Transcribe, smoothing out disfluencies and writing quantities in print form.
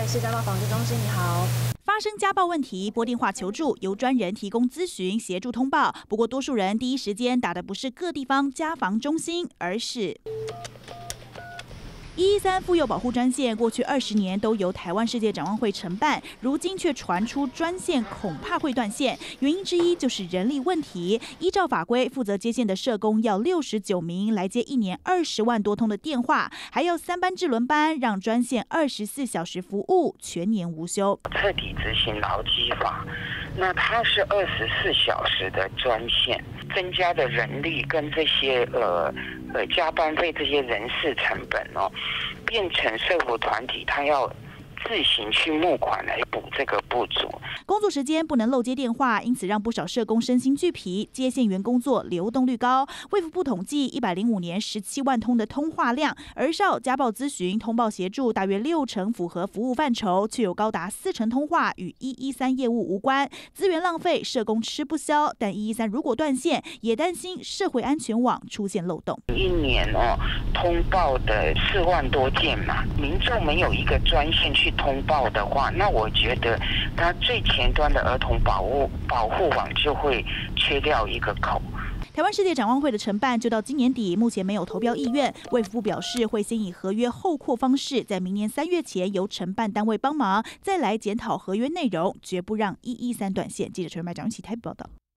市家暴防治中心，你好。 发生家暴问题，拨电话求助，由专人提供咨询、协助通报。不过，多数人第一时间打的不是各地方家防中心，而是113妇幼保护专线。过去20年都由台湾世界展望会承办，如今却传出专线恐怕会断线，原因之一就是人力问题。依照法规，负责接线的社工要69名来接1年20万多通的电话，还要3班制轮班，让专线24小时服务，全年无休。 彻底执行劳基法，那它是24小时的专线，增加的人力跟这些加班费这些人事成本变成社福团体他要自行去募款来补这个不足。 工作时间不能漏接电话，因此让不少社工身心俱疲，接线员工作流动率高。卫福部统计，105年17万通的通话量，儿少家暴咨询通报协助大约60%符合服务范畴，却有高达40%通话与113业务无关，资源浪费，社工吃不消。但113如果断线，也担心社会安全网出现漏洞。 一年通报的4万多件嘛，民众没有一个专线去通报的话，那我觉得他最前端的儿童保护网就会缺掉一个口。 台湾世界展望会的承办就到今年底，目前没有投标意愿。卫福部表示，会先以合约后扩方式，在明年3月前由承办单位帮忙，再来检讨合约内容，绝不让113断线。记者陈麦张一起台北报道。